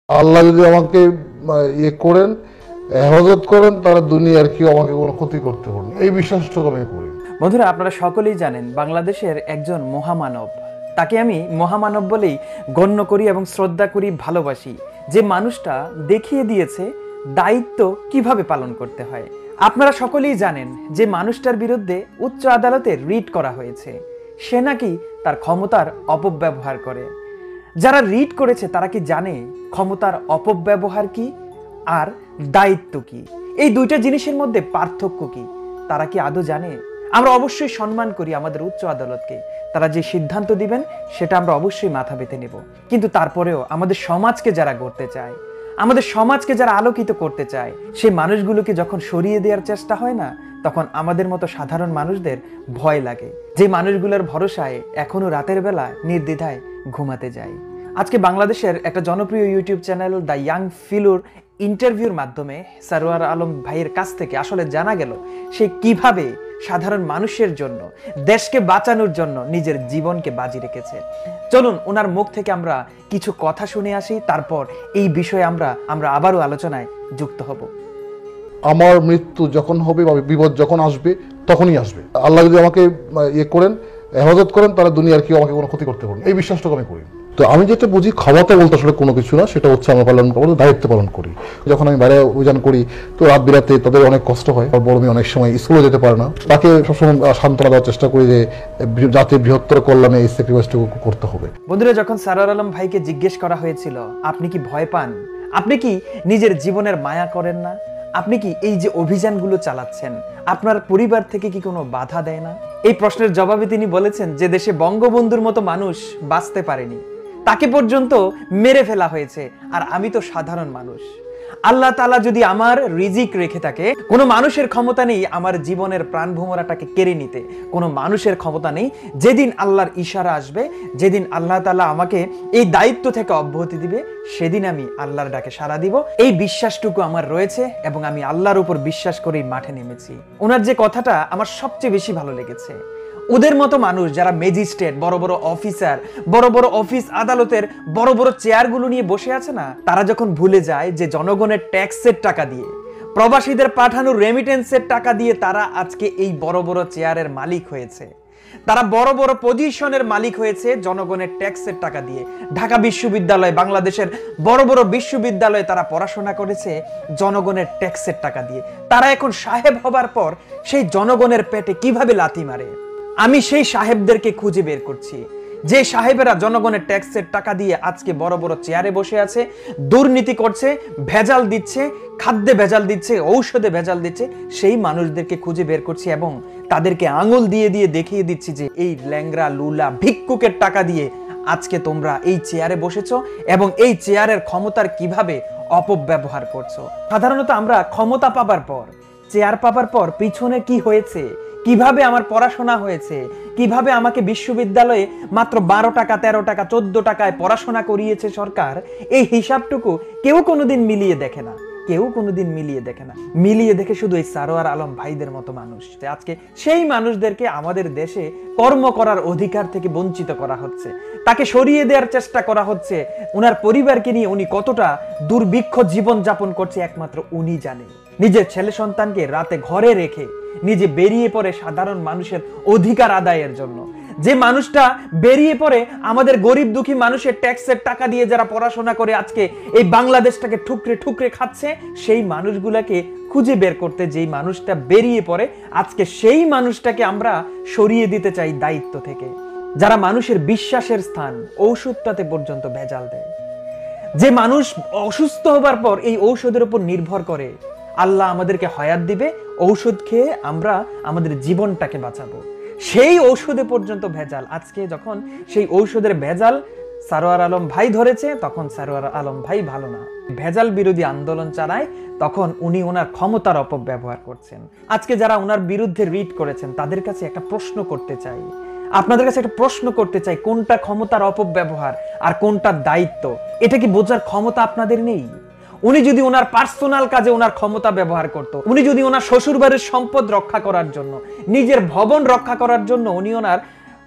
আল্লাহ যদি আমাকে ইয়ে করেন, হেফাজত করেন, তারা দুনিয়ার কেউ আমাকে কোনো ক্ষতি করতে পারবে না, এই বিশ্বাসটুকু আমি করি। বন্ধুরা, আপনারা সকলেই জানেন বাংলাদেশের একজন মহামানব, তাকে আমি মহামানব বলেই গণ্য করি এবং শ্রদ্ধা করি, ভালোবাসি। যে মানুষটা দেখিয়ে দিয়েছে দায়িত্ব কিভাবে পালন করতে হয়। আপনারা সকলেই জানেন যে মানুষটার বিরুদ্ধে উচ্চ আদালতে রিট করা হয়েছে। সে নাকি তার ক্ষমতার অপব্যবহার করে। যারা রিট করেছে তারা কি জানে ক্ষমতার অপব্যবহার কি আর দায়িত্ব কি? এই দুইটা জিনিসের মধ্যে পার্থক্য কি তারা কি আদৌ জানে? আমরা অবশ্যই সম্মান করি আমাদের উচ্চ আদালতকে। তারা যে সিদ্ধান্ত দিবেন সেটা আমরা অবশ্যই মাথা পেতে নেব। কিন্তু তারপরেও আমাদের সমাজকে যারা গড়তে চায়, আমাদের সমাজকে যারা আলোকিত করতে চায়, সেই মানুষগুলোকে যখন সরিয়ে দেওয়ার চেষ্টা হয় না, তখন আমাদের মতো সাধারণ মানুষদের ভয় লাগে। যে মানুষগুলোর ভরসায় এখনো রাতের বেলা নির্দ্বিধায় ঘুমাতে যায়। আজকে বাংলাদেশের একটা জনপ্রিয় ইউটিউব চ্যানেল দ্য ইয়াং ফিলুর ইন্টারভিউর মাধ্যমে সারোয়ার আলম ভাইয়ের কাছ থেকে আসলে জানা গেল সে কিভাবে সাধারণ মানুষের জন্য, দেশকে বাঁচানোর জন্য নিজের জীবনকে বাজি রেখেছে। চলুন ওনার মুখ থেকে আমরা কিছু কথা শুনে আসি, তারপর এই বিষয়ে আমরা আবারও আলোচনায় যুক্ত হব। আমার মৃত্যু যখন হবে বা বিপদ যখন আসবে তখনই আসবে। আল্লাহ যদি আমাকে ইয়ে করেন, হেফাজত করেন, তারা দুনিয়ার কেউ আমাকে কোনো ক্ষতি করতে পারবে না, এই বিশ্বাসটুকু আমি করি। তো আমি যেটা বুঝি, ক্ষমতা বলতে আসলে কোনো কিছু না, সেটা হচ্ছে আমরা পালন করবো, দায়িত্ব পালন করি। যখন আমি বাইরে অভিযান করি তো রাত বিরাতে তাদের অনেক কষ্ট হয়, বড় মেয়ে অনেক সময় স্কুলে যেতে পারে না, তাকে সবসময় সান্ত্বনা দেওয়ার চেষ্টা করি যে জাতির বৃহত্তর কল্যাণে এই স্যাক্রিফাইসটুকু করতে হবে। বন্ধুরা, যখন সারোয়ার আলম ভাইকে জিজ্ঞেস করা হয়েছিল আপনি কি ভয় পান, আপনি কি নিজের জীবনের মায়া করেন না, আপনি কি এই যে অভিযানগুলো চালাচ্ছেন আপনার পরিবার থেকে কি কোনো বাধা দেয় না, এই প্রশ্নের জবাবে তিনি বলেছেন যে দেশে বঙ্গবন্ধুর মতো মানুষ বাঁচতে পারেনি, তাকে পর্যন্ত মেরে ফেলা হয়েছে, আর আমি তো সাধারণ মানুষ। আল্লাহ তাআলা যদি আমার রিজিক রেখে থাকে, কোনো মানুষের ক্ষমতা নেই আমার জীবনের প্রাণ ভোমরাটাকে কেড়ে নিতে। কোনো মানুষের ক্ষমতা নেই। যেদিন আল্লাহর ইশারা আসবে, যেদিন আল্লাহ তাআলা আমাকে এই দায়িত্ব থেকে অব্যাহতি দিবে, সেদিন আমি আল্লাহর ডাকে সাড়া দিব। এই বিশ্বাসটুকু আমার রয়েছে এবং আমি আল্লাহর উপর বিশ্বাস করেই মাঠে নেমেছি। ওনার যে কথাটা আমার সবচেয়ে বেশি ভালো লেগেছে, ওদের মতো মানুষ যারা ম্যাজিস্ট্রেট, বড় বড় অফিসার, বড় বড় অফিস আদালতের বড় বড় চেয়ারগুলো নিয়ে বসে আছে না, তারা যখন ভুলে যায় যে জনগণের ট্যাক্সের টাকা দিয়ে, প্রবাসীদের পাঠানো রেমিটেন্সের টাকা দিয়ে তারা আজকে এই বড় বড় চেয়ারের মালিক হয়েছে, তারা বড় বড় পজিশনের মালিক হয়েছে জনগণের ট্যাক্সের টাকা দিয়ে। ঢাকা বিশ্ববিদ্যালয়, বাংলাদেশের বড় বড় বিশ্ববিদ্যালয়ে তারা পড়াশোনা করেছে জনগণের ট্যাক্সের টাকা দিয়ে। তারা এখন সাহেব হবার পর সেই জনগণের পেটে কিভাবে লাথি মারে, আমি সেই সাহেবদেরকে খুঁজে বের করছি, যে সাহেবেরা জনগণের ট্যাক্সের টাকা দিয়ে আজকে বড় বড় চেয়ারে বসে আছে, দুর্নীতি করছে, ভেজাল দিচ্ছে, খাদ্যে ভেজাল দিচ্ছে, ঔষধে ভেজাল দিচ্ছে, সেই মানুষদেরকে খুঁজে বের করছি এবং তাদেরকে আঙুল দিয়ে দিয়ে দেখিয়ে দিচ্ছি যে এই ল্যাংরা লুলা ভিক্ষুকের টাকা দিয়ে আজকে তোমরা এই চেয়ারে বসেছো এবং এই চেয়ারের ক্ষমতার কিভাবে অপব্যবহার করছো। সাধারণত আমরা ক্ষমতা পাবার পর, চেয়ার পাবার পর পিছনে কি হয়েছে, কিভাবে আমার পড়াশোনা হয়েছে, কিভাবে আমাকে বিশ্ববিদ্যালয়ে মাত্র 12 টাকা, 13 টাকা, 14 টাকায় পড়াশোনা করিয়েছে সরকার, এই হিসাবটুকু কেউ কোনোদিন মিলিয়ে দেখে না। কেউ কোনোদিন মিলিয়ে দেখে না। মিলিয়ে দেখে শুধু এই সারোয়ার আলম ভাইদের মতো মানুষ। আজকে সেই মানুষদেরকে আমাদের দেশে কর্ম করার অধিকার থেকে বঞ্চিত করা হচ্ছে, তাকে সরিয়ে দেওয়ার চেষ্টা করা হচ্ছে। ওনার পরিবারকে নিয়ে উনি কতটা দুর্ভিক্ষ জীবন যাপন করছে একমাত্র উনি জানেন। নিজের ছেলে সন্তানকে রাতে ঘরে রেখে নিজে বেরিয়ে পড়ে সাধারণ মানুষের অধিকার আদায়ের জন্য। যে মানুষটা বেরিয়ে পড়ে আমাদের গরিব দুঃখী মানুষের ট্যাক্সের টাকা দিয়ে যারা পড়াশোনা করে আজকে এই বাংলাদেশটাকে ঠুকরে ঠুকরে খাচ্ছে, সেই মানুষগুলাকে খুঁজে বের করতে যেই মানুষটা বেরিয়ে পড়ে, আজকে সেই মানুষটাকে আমরা সরিয়ে দিতে চাই দায়িত্ব থেকে। যারা মানুষের বিশ্বাসের স্থান, ঔষধটাতে পর্যন্ত ভেজাল দেয়, যে মানুষ অসুস্থ হবার পর এই ঔষধের উপর নির্ভর করে আল্লাহ আমাদেরকে হায়াত দিবে, ঔষধ খেয়ে আমরা আমাদের জীবনটাকে বাঁচাবো, সেই ঔষধে পর্যন্ত ভেজাল। আজকে যখন সেই ঔষধের ভেজাল সারোয়ার আলম ভাই ধরেছে, তখন সারোয়ার আলম ভাই ভালো না, ভেজাল বিরোধী আন্দোলন চালায়, তখন উনি ওনার ক্ষমতার অপব্যবহার করছেন। আজকে যারা ওনার বিরুদ্ধে রিট করেছেন তাদের কাছে একটা প্রশ্ন করতে চাই, আপনাদের কাছে একটা প্রশ্ন করতে চাই, কোনটা ক্ষমতার অপব্যবহার আর কোনটা দায়িত্ব, এটা কি বোঝার ক্ষমতা আপনাদের নেই? উনি যদি ওনার পার্সোনাল কাজে ওনার ক্ষমতা ব্যবহার করত, উনি যদি ওনার শ্বশুর বাড়ির সম্পদ রক্ষা করার জন্য, নিজের ভবন রক্ষা করার জন্য উনি ওনার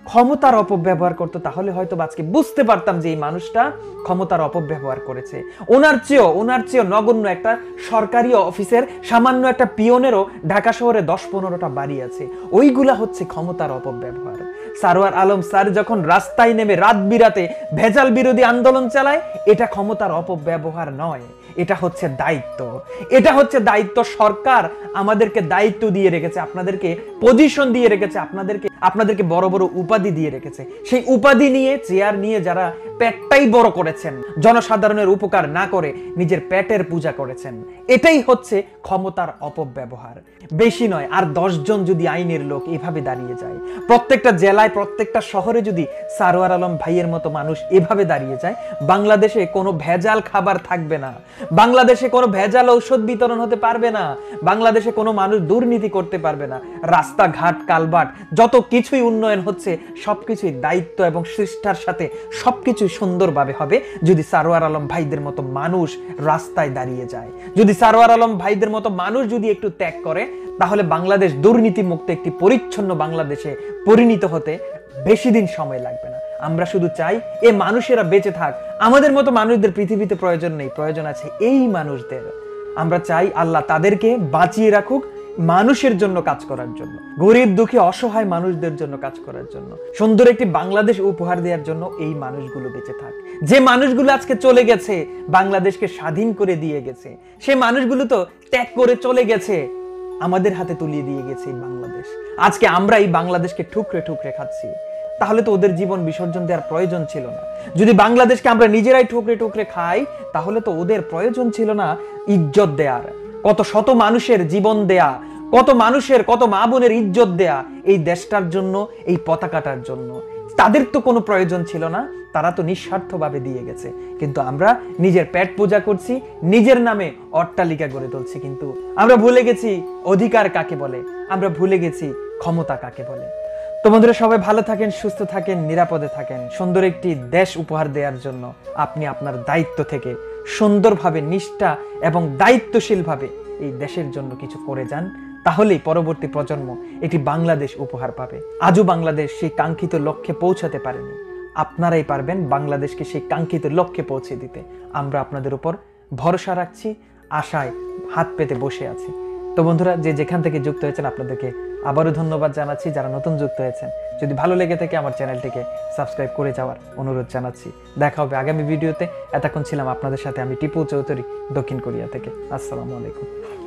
ক্ষমতার অপব্যবহার করতো, তাহলে হয়তো আজকে বুঝতে পারতাম যে এই মানুষটা ক্ষমতার অপব্যবহার করেছে। ওনার চেয়েও নগণ্য একটা সরকারি অফিসের সামান্য একটা পিয়নেরও ঢাকা শহরে 10-15টা বাড়ি আছে, ওইগুলা হচ্ছে ক্ষমতার অপব্যবহার। সারোয়ার আলম স্যার যখন রাস্তায় নেমে রাত বিরাতে ভেজাল বিরোধী আন্দোলন চালায়, এটা ক্ষমতার অপব্যবহার নয়, এটা হচ্ছে দায়িত্ব। এটা হচ্ছে দায়িত্ব। সরকার আমাদেরকে দায়িত্ব দিয়ে রেখেছে, আপনাদেরকে পজিশন দিয়ে রেখেছে, আপনাদেরকে বড় বড় উপাধি দিয়ে রেখেছে। সেই উপাধি নিয়ে, চেয়ার নিয়ে যারা পেটটাই বড় করেছেন, জনসাধারণের উপকার না করে নিজের পেটের পূজা করেছেন, এটাই হচ্ছে ক্ষমতার অপব্যবহার। বেশি নয়, আর 10 জন যদি আইনের লোক এভাবে দাঁড়িয়ে যায়, প্রত্যেকটা জেলায় প্রত্যেকটা শহরে যদি সারোয়ার আলম ভাইয়ের মতো মানুষ এভাবে দাঁড়িয়ে যায়, বাংলাদেশে কোনো ভেজাল খাবার থাকবে না, বাংলাদেশে কোনো ভেজাল ঔষধ বিতরণ হতে পারবে না, বাংলাদেশে কোনো মানুষ দুর্নীতি করতে পারবে না। রাস্তাঘাট, কালভার্ট, যত কিছুই উন্নয়ন হচ্ছে সবকিছুই দায়িত্ব এবং শিষ্টার সাথে সবকিছুই সুন্দরভাবে হবে যদি সারোয়ার আলম ভাইদের মতো মানুষ রাস্তায় দাঁড়িয়ে যায়, যদি সারোয়ার আলম ভাইদের মতো মানুষ যদি একটু ত্যাগ করে, তাহলে বাংলাদেশ দুর্নীতি মুক্ত একটি পরিচ্ছন্ন বাংলাদেশে পরিণত হতে বেশি দিন সময় লাগবে না। আমরা শুধু চাই এই মানুষেরা বেঁচে থাক। আমাদের মতো মানুষদের পৃথিবীতে প্রয়োজন নেই, প্রয়োজন আছে এই মানুষদের। আমরা চাই আল্লাহ তাদেরকে বাঁচিয়ে রাখুক মানুষের জন্য কাজ করার জন্য, গরিব দুঃখী অসহায় মানুষদের জন্য কাজ করার জন্য, সুন্দর একটি বাংলাদেশ উপহার দেওয়ার জন্য এই মানুষগুলো বেঁচে থাক। যে মানুষগুলো আজকে চলে গেছে, বাংলাদেশকে স্বাধীন করে দিয়ে গেছে, সে মানুষগুলো তো ত্যাগ করে চলে গেছে, আমাদের হাতে তুলিয়ে দিয়ে গেছে এই বাংলাদেশ। আজকে আমরা এই বাংলাদেশকে ঠুকরে ঠুকরে খাচ্ছি, তাহলে তো ওদের জীবন বিসর্জন দেওয়ার প্রয়োজন ছিল না। যদি বাংলাদেশকে আমরা নিজেরাই ঠুকরে ঠুকরে খাই, তাহলে তো ওদের প্রয়োজন ছিল না ইজ্জত দেওয়ার। কত শত মানুষের জীবন দেয়া, কত মানুষের, কত মা বোনের ইজ্জত দেয়া এই দেশটার জন্য, এই পতাকাটার জন্য, তাদের তো কোনো প্রয়োজন ছিল না, তারা তো নিঃস্বার্থভাবে দিয়ে গেছে। কিন্তু আমরা নিজের পেট পূজা করছি, নিজের নামে অট্টালিকা গড়ে তুলছি, কিন্তু আমরা ভুলে গেছি অধিকার কাকে বলে, আমরা ভুলে গেছি ক্ষমতা কাকে বলে। তো বন্ধুরা, সবাই ভালো থাকেন, সুস্থ থাকেন, নিরাপদে থাকেন। সুন্দর একটি দেশ উপহার দেওয়ার জন্য আপনি আপনার দায়িত্ব থেকে সুন্দরভাবে, নিষ্ঠা এবং দায়িত্বশীলভাবে এই দেশের জন্য কিছু করে যান, তাহলেই পরবর্তী প্রজন্ম একটি বাংলাদেশ উপহার পাবে। আজও বাংলাদেশ সেই কাঙ্ক্ষিত লক্ষ্যে পৌঁছাতে পারেনি, আপনারাই পারবেন বাংলাদেশকে সেই কাঙ্ক্ষিত লক্ষ্যে পৌঁছে দিতে। আমরা আপনাদের উপর ভরসা রাখছি, আশায় হাত পেতে বসে আছি। তো বন্ধুরা, যে যেখান থেকে যুক্ত হয়েছেন আপনাদেরকে আবারও ধন্যবাদ জানাচ্ছি। যারা নতুন যুক্ত হয়েছেন, যদি ভালো লেগে থাকে আমার চ্যানেলটিকে সাবস্ক্রাইব করে যাওয়ার অনুরোধ জানাচ্ছি। দেখা হবে আগামী ভিডিওতে। এতক্ষণ ছিলাম আপনাদের সাথে আমি টিপু চৌধুরী, দক্ষিণ কোরিয়া থেকে। আসসালামু আলাইকুম।